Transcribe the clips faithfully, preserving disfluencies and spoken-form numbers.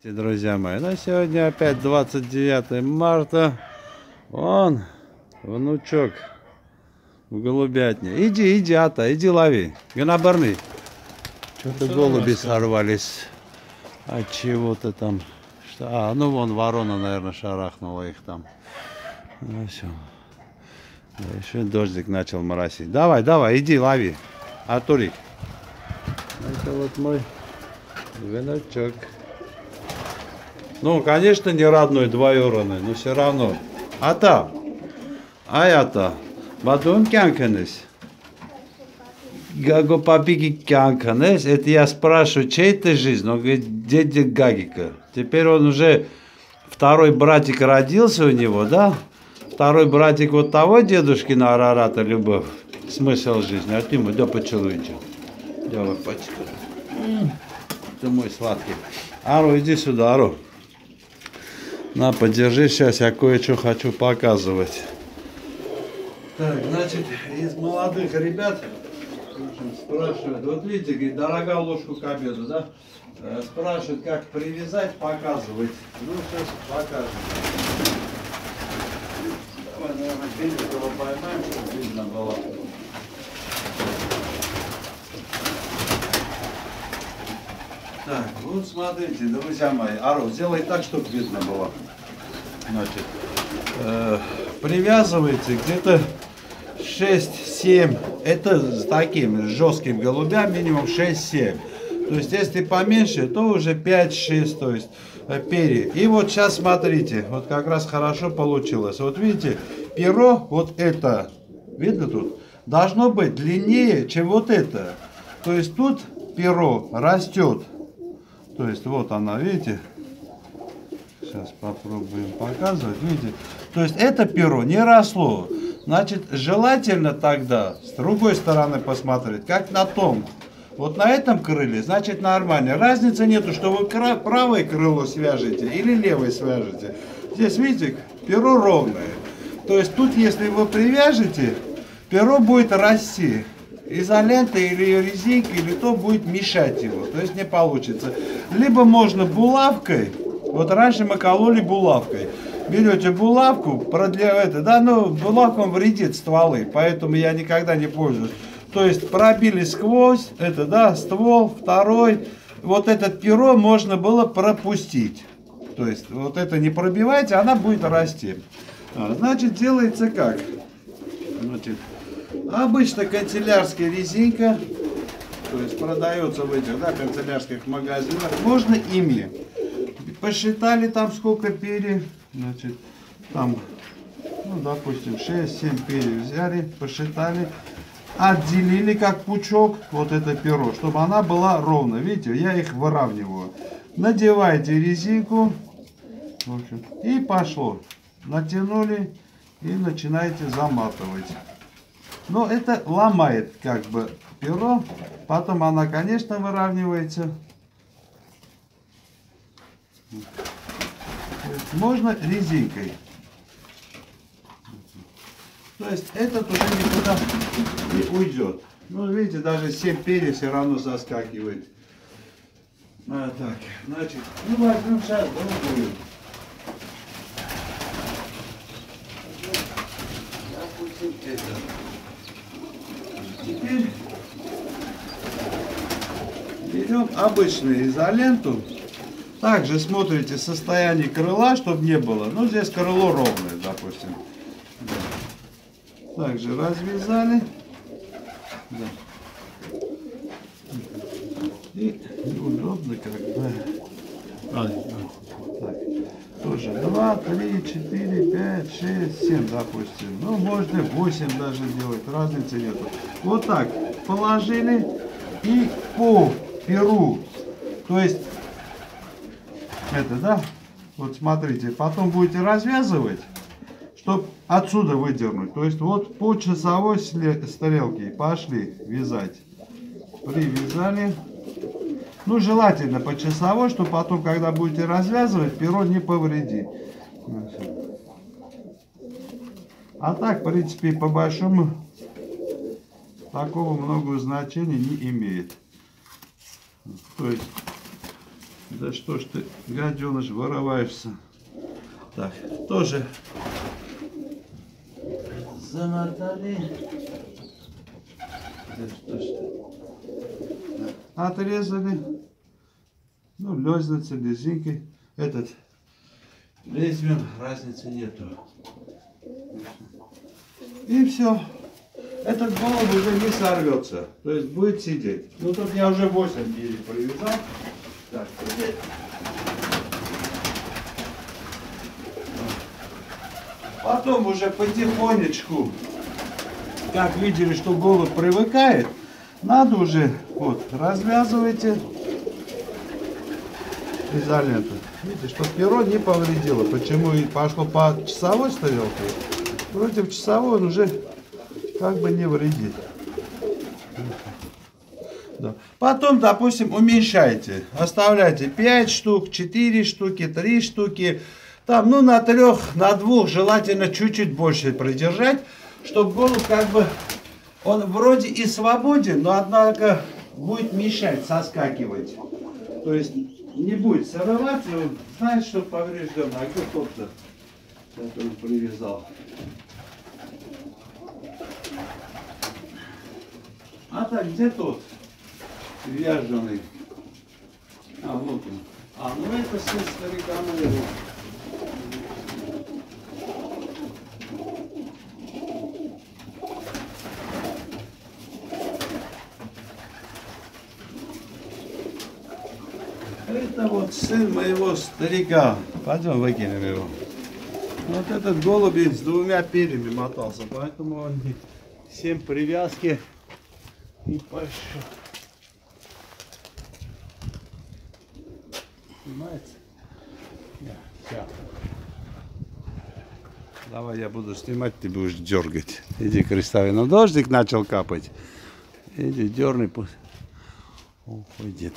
Друзья мои, на сегодня опять двадцать девятое марта. Вон, внучок в голубятне. Иди, иди, Ата, иди лови. Гоноборный. Что-то голуби сорвались. А чего-то там. Что? А, ну вон ворона, наверное, шарахнула их там. Ну все. Да, еще дождик начал моросить. Давай, давай, иди лови. Артурик. Это вот мой внучок. Ну, конечно, не родной, двоюродный, но все равно. Ата, аята, бадун кянканес. Гаго папики кянканес. Это я спрашиваю, чей ты жизнь? Он говорит, дядя Гагика. Теперь он уже, второй братик родился у него, да? Второй братик вот того дедушкина Арарата, любовь, смысл жизни. Артема, да поцелуйте. Давай, пачка. Ты мой сладкий. Ару, иди сюда, Ару. На, подержи, сейчас я кое-что хочу показывать. Так, значит, из молодых ребят спрашивают, вот видите, говорит, дорога ложку к обеду, да? Спрашивают, как привязать, показывать. Ну, сейчас покажем. Давай, наверное, берегово поймаем, чтобы видно было. Так, вот смотрите, друзья мои. Ару, сделай так, чтобы видно было. Значит, э, привязывайте где-то шесть-семь. Это с таким жестким голубям минимум шесть-семь. То есть, если поменьше, то уже пять-шесть, то есть э, перья. И вот сейчас смотрите, вот как раз хорошо получилось. Вот видите, перо, вот это, видно тут, должно быть длиннее, чем вот это. То есть, тут перо растет. То есть вот она, видите? Сейчас попробуем показывать, видите? То есть это перо не росло. Значит, желательно тогда с другой стороны посмотреть, как на том. Вот на этом крыле, значит нормально. Разницы нету, что вы правое крыло свяжете или левое свяжете. Здесь, видите, перо ровное. То есть тут, если вы привяжете, перо будет расти. Изолента или резинка, или то будет мешать его, то есть не получится. Либо можно булавкой, вот раньше мы кололи булавкой. Берете булавку, продляете, да, но булавком вредит стволы, поэтому я никогда не пользуюсь. То есть пробили сквозь, это, да, ствол, второй, вот этот перо можно было пропустить. То есть вот это не пробивайте, она будет расти. А, значит, делается как? Значит, обычно канцелярская резинка, то есть продается в этих, да, канцелярских магазинах, можно ими. Посчитали там сколько перьев, значит, там, ну, допустим, шесть-семь перьев взяли, посчитали, отделили как пучок вот это перо, чтобы она была ровно. Видите, я их выравниваю. Надеваете резинку, в общем, и пошло. Натянули и начинаете заматывать. Но это ломает как бы перо, потом она, конечно, выравнивается. Можно резинкой. То есть этот уже никуда не уйдет. Ну, видите, даже семь перьев все равно заскакивает. А, так, значит, ну возьмем сейчас другую. Допустим, это. Теперь берем обычную изоленту. Также смотрите состояние крыла, чтобы не было. Ну, здесь крыло ровное, допустим. Да. Также развязали. Да. И удобно как бы. А, так. Тоже два, три, четыре, пять, шесть, семь, допустим. Ну, можно восемь даже делать, разницы нету. Вот так положили и по перу, то есть, это, да, вот смотрите, потом будете развязывать, чтобы отсюда выдернуть. То есть, вот по часовой стрелке пошли вязать. Привязали. Ну, желательно по часовой, чтобы потом, когда будете развязывать, перо не повредить. А так, в принципе, по большому такого много значения не имеет. То есть Да что ж ты, гаденыш, вороваешься. Так, тоже замотали. Да что ж ты. Отрезали. Ну, лёзница, резинкой. Этот лезвием разницы нету. И все. Этот голубь уже не сорвется. То есть будет сидеть. Ну тут я уже восемь гирей привязал. Так, теперь... Потом уже потихонечку, как видели, что голубь привыкает, надо уже, вот, развязывайте изоленту. Видите, чтобы перо не повредило. Почему и пошло по часовой стрелке, против часовой он уже как бы не вредит. Да. Потом, допустим, уменьшайте. Оставляйте пять штук, четыре штуки, три штуки. Там, ну, на трех, на двух желательно чуть-чуть больше продержать, чтобы голубь как бы, он вроде и свободен, но однако будет мешать, соскакивать. То есть не будет сорваться, он знает, что поврежден. А где тот-то, который привязал? А так, где тот вяженый? А, вот он. А, ну это сын старика моего. Это вот сын моего старика. Пойдем выкинем его. Вот этот голубь с двумя перьями мотался, поэтому он семь привязки и пошел. Понимаете? Все. Давай я буду снимать, ты будешь дергать. Иди, Крестовина. Дождик начал капать. Иди, дерни, пусть уходит.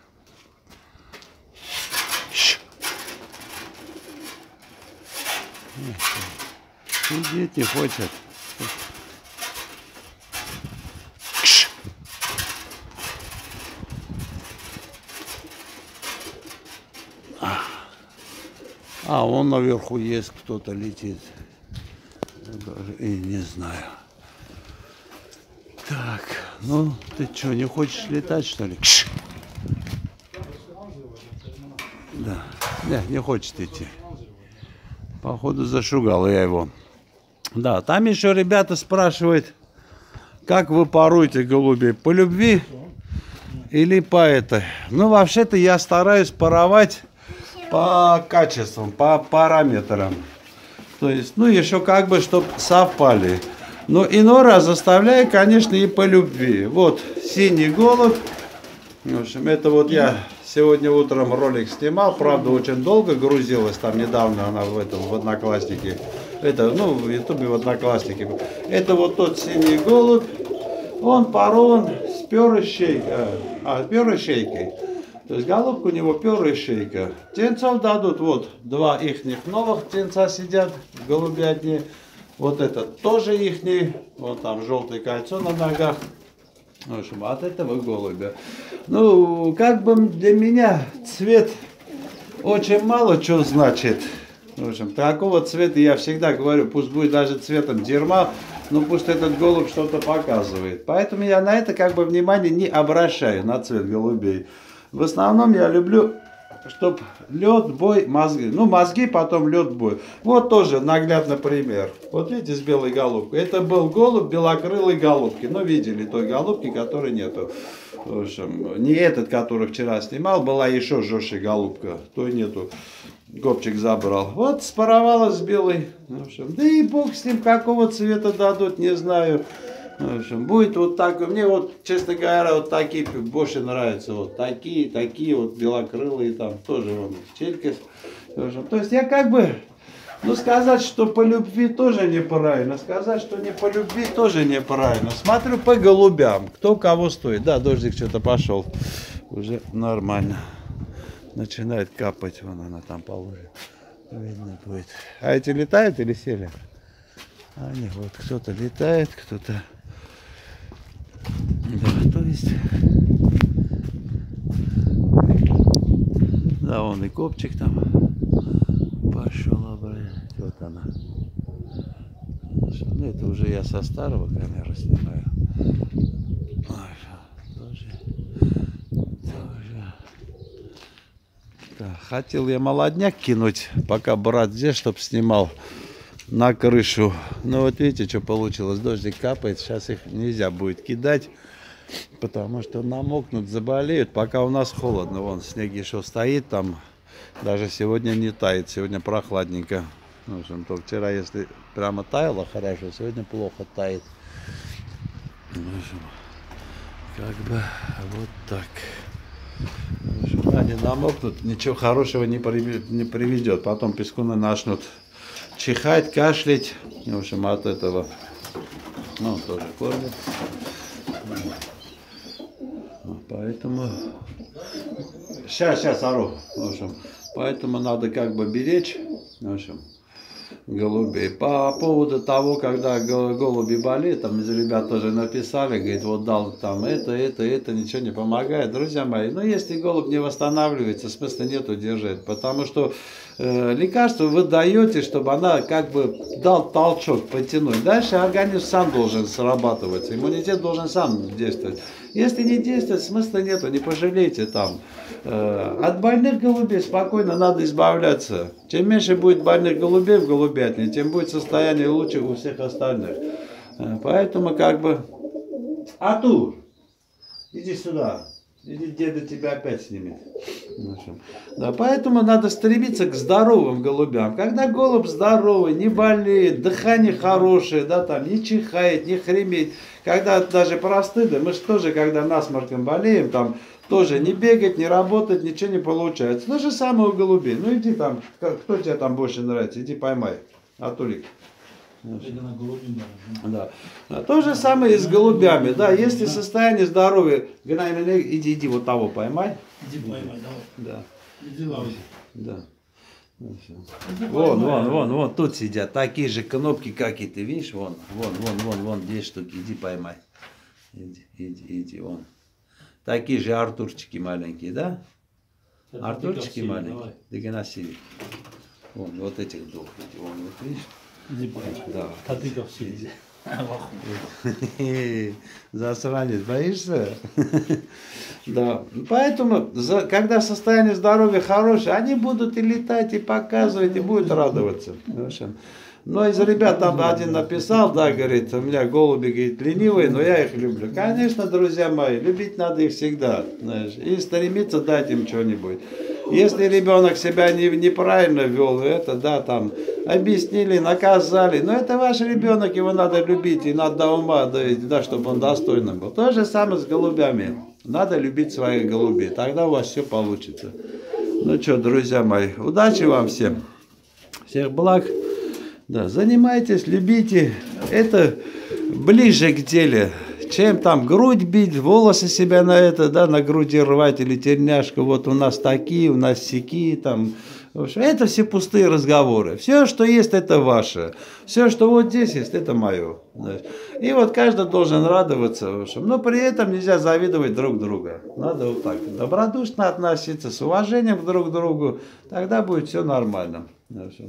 Сидеть не хочет. А, вон наверху есть кто-то летит. Даже и не знаю. Так, ну ты что, не хочешь летать, что ли? Кш! Да, не, не хочет идти. Походу зашугал я его. Да, там еще ребята спрашивают, как вы паруете голубей, по любви или по этой. Ну, вообще-то я стараюсь паровать по качествам, по параметрам. То есть, ну, еще как бы, чтобы совпали. Но иной раз заставляю, конечно, и по любви. Вот, синий голубь. В общем, это вот я сегодня утром ролик снимал. Правда, очень долго грузилась. Там недавно она в этом, в Однокласснике. Это, ну, в Ютубе в Однокласснике. Это вот тот синий голубь. Он парован с перой шейкой. А, перой шейкой. То есть голубка у него перая шейка. Птенцов дадут, вот, два ихних новых птенца сидят, голубятни. Вот этот тоже ихний, вот там желтое кольцо на ногах. В общем, от этого голубя. Ну, как бы для меня цвет очень мало что значит. В общем, такого цвета я всегда говорю, пусть будет даже цветом дерьма, но пусть этот голубь что-то показывает. Поэтому я на это как бы внимание не обращаю, на цвет голубей. В основном я люблю, чтобы лед, бой, мозги. Ну, мозги, потом лед, бой. Вот тоже наглядный пример. Вот видите, с белой голубкой. Это был голубь белокрылой голубки. Ну, видели той голубки, которой нету. В общем, не этот, который вчера снимал, была еще жестче голубка. Той нету. Гопчик забрал. Вот спаровалась с белой. В общем, да и бог с ним, какого цвета дадут, не знаю. В общем, будет вот так. Мне вот, честно говоря, вот такие больше нравятся. Вот такие, такие вот белокрылые там тоже вон челькис. В общем, то есть я как бы, ну сказать, что по любви тоже неправильно. Сказать, что не по любви тоже неправильно. Смотрю по голубям. Кто кого стоит. Да, дождик что-то пошел. Уже нормально. Начинает капать. Вон она там положит. Видно будет. А эти летают или сели? А нет, вот кто-то летает, кто-то... Да, то есть вон и копчик там пошел, вот она. Ну, это уже я со старого камеры снимаю. Тоже, тоже. Да, хотел я молодняк кинуть, пока брат здесь, чтобы снимал на крышу. Ну вот видите, что получилось. Дождик капает, сейчас их нельзя будет кидать, потому что намокнут, заболеют. Пока у нас холодно, вон снег еще стоит, там даже сегодня не тает, сегодня прохладненько. В общем, то вчера, если прямо таяло хорошо, сегодня плохо тает. В общем, как бы вот так. В общем, они намокнут, ничего хорошего не приведет. Потом пескуны начнут чихать, кашлять. В общем, от этого, ну, тоже кормят. Поэтому сейчас, сейчас ору. В общем, поэтому надо как бы беречь. В общем, голубей. По поводу того, когда голуби болеют, там из ребят тоже написали, говорит, вот дал там это, это, это, ничего не помогает. Друзья мои, ну если голубь не восстанавливается, смысла нету держать, потому что э, лекарство вы даете, чтобы она как бы дал толчок, потянуть. Дальше организм сам должен срабатываться, иммунитет должен сам действовать. Если не действует, смысла нету, не пожалейте там. От больных голубей спокойно надо избавляться. Чем меньше будет больных голубей в голубятне, тем будет состояние лучше у всех остальных. Поэтому как бы... Артур, иди сюда. Иди, деда тебя опять снимет. Да, поэтому надо стремиться к здоровым голубям. Когда голубь здоровый, не болеет, дыхание хорошее, да, там, не чихает, не хремит. Когда даже простыда, мы же тоже, когда насморком болеем, там, тоже не бегать, не работать, ничего не получается. То же самое у голубей. Ну иди там, кто тебе там больше нравится, иди поймай. Артурик. Да. То же самое и с голубями. Да, если состояние здоровья, иди, иди вот того поймай. Иди поймай, давай. Да. Иди лавай. Да. Вон, вон, вон, вон, тут сидят. Такие же кнопки, как и ты, видишь, вон, вон, вон, вон, вон, две штуки. Иди поймай. Иди, иди, иди, вон. Такие же Артурчики маленькие, да? Это Артурчики маленькие. Дегенасили. Вон, вот этих двух. Вон, вот видишь? Иди поймай. Да. А ты как все иди. Засранец, боишься? Да. Поэтому, когда состояние здоровья хорошее, они будут и летать, и показывать, и будут радоваться. Но из ребят там один написал, да, говорит, у меня голуби, говорит, ленивые, но я их люблю. Конечно, друзья мои, любить надо их всегда, знаешь, и стремиться дать им что-нибудь. Если ребенок себя не, неправильно вел, это, да, там, объяснили, наказали, но это ваш ребенок, его надо любить, и надо до ума довести, да, чтобы он достойным был. То же самое с голубями. Надо любить своих голубей, тогда у вас все получится. Ну что, друзья мои, удачи вам всем, всех благ. Да, занимайтесь, любите, это ближе к делу, чем там грудь бить, волосы себя на это, да, на груди рвать или тельняшку, вот у нас такие, у нас сякие, там, в общем, это все пустые разговоры, все, что есть, это ваше, все, что вот здесь есть, это мое, и вот каждый должен радоваться, в общем, но при этом нельзя завидовать друг друга, надо вот так, добродушно относиться, с уважением друг к другу, тогда будет все нормально, в общем.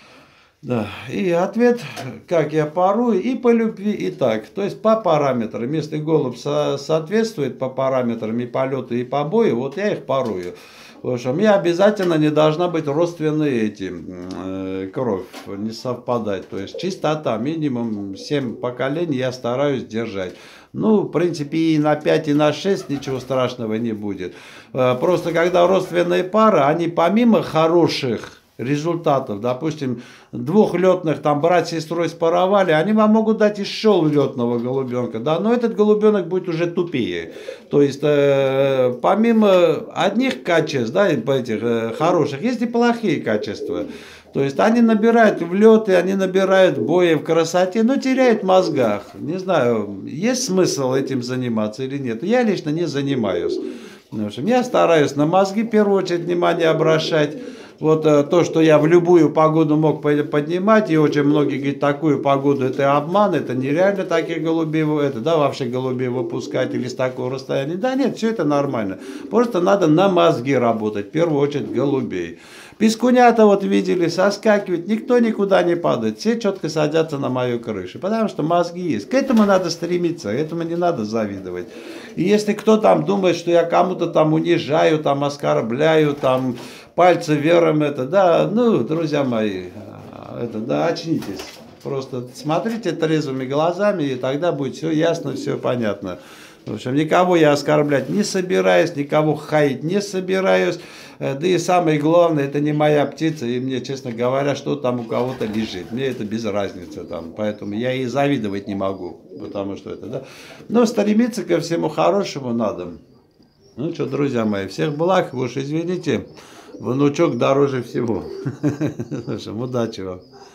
Да, и ответ, как я парую, и по любви, и так. То есть по параметрам. Если голубь со соответствует по параметрам и полету, и по бою, вот я их парую. В общем, я обязательно не должна быть родственные эти, э, кровь, не совпадать. То есть чистота, минимум семь поколений я стараюсь держать. Ну, в принципе, и на пять, и на шесть ничего страшного не будет. Просто когда родственные пары, они помимо хороших результатов, допустим, двух летных, там, брат с сестрой спаровали, они вам могут дать еще летного голубенка, да, но этот голубенок будет уже тупее. То есть, э, помимо одних качеств, да, этих э, хороших, есть и плохие качества. То есть, они набирают в леты, они набирают в бое, в красоте, но теряют в мозгах. Не знаю, есть смысл этим заниматься или нет. Я лично не занимаюсь. В общем, я стараюсь на мозги в первую очередь внимание обращать. Вот э, то, что я в любую погоду мог поднимать, и очень многие говорят, такую погоду это обман, это нереально таких голубей, это, да, вообще голубей выпускать или с такого расстояния. Да нет, все это нормально. Просто надо на мозги работать, в первую очередь голубей. Пискунята вот видели, соскакивают, никто никуда не падает, все четко садятся на мою крышу, потому что мозги есть. К этому надо стремиться, этому не надо завидовать. И если кто там думает, что я кому-то там унижаю, там оскорбляю, там пальцы вверх, это, да, ну, друзья мои, это, да, очнитесь. Просто смотрите трезвыми глазами, и тогда будет все ясно, все понятно. В общем, никого я оскорблять не собираюсь, никого хаять не собираюсь. Да и самое главное, это не моя птица, и мне, честно говоря, что там у кого-то лежит. Мне это без разницы там, поэтому я и завидовать не могу, потому что это, да. Но стремиться ко всему хорошему надо. Ну что, друзья мои, всех благ, вы уж извините, внучок дороже всего. В общем, удачи вам.